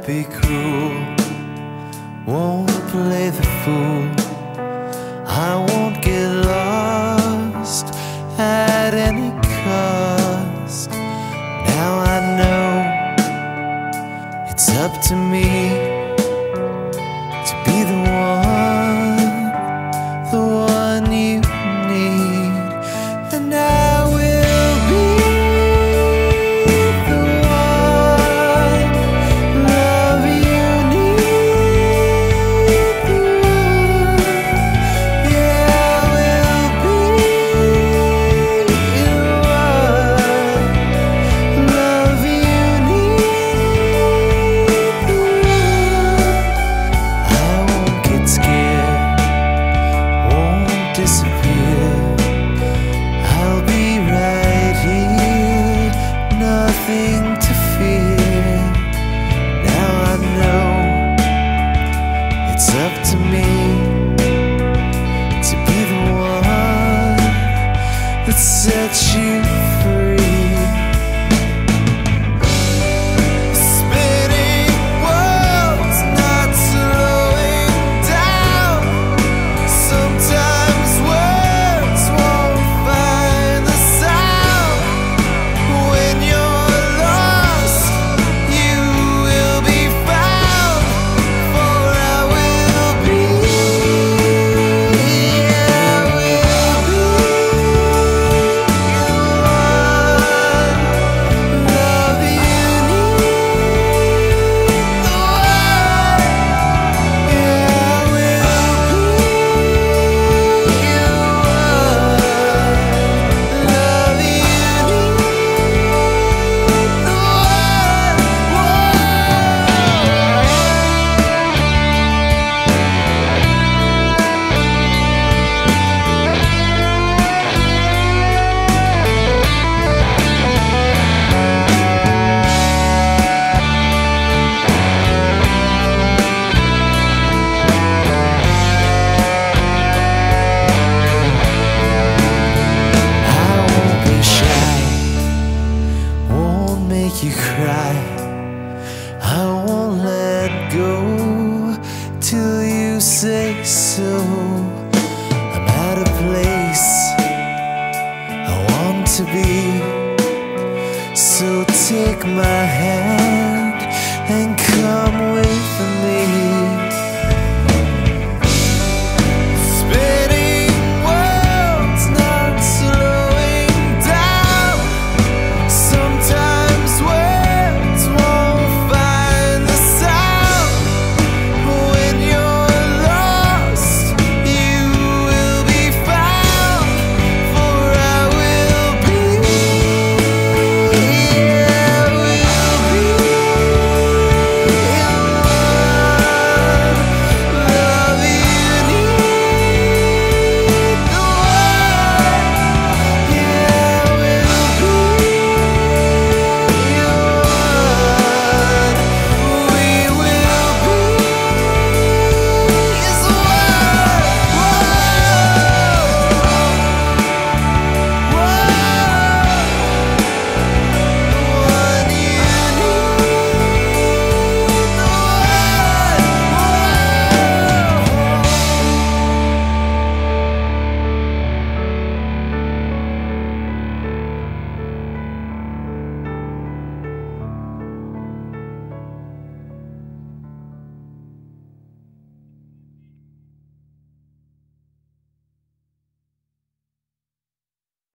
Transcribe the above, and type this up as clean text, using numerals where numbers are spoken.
be cruel, won't play the fool. I won't get lost at any cost. Now I know it's up to me to be the one you need, and I will be the one love you need, the one, yeah, I will be the one love you need, the one. I won't get scared, won't disappear. I'll be right here, nothing to fear. Now I know it's up to me to be the one that sets you free. Spinning worlds, not slowing down. Sometimes words won't find the sound. When you're lost, you will be found. For I will be, I will be the one love you need, the one, yeah, I will be the one love you need, the I won't be shy, won't make you cry. I won't let go till you say so. I'm at a place I want to be, so take my hand.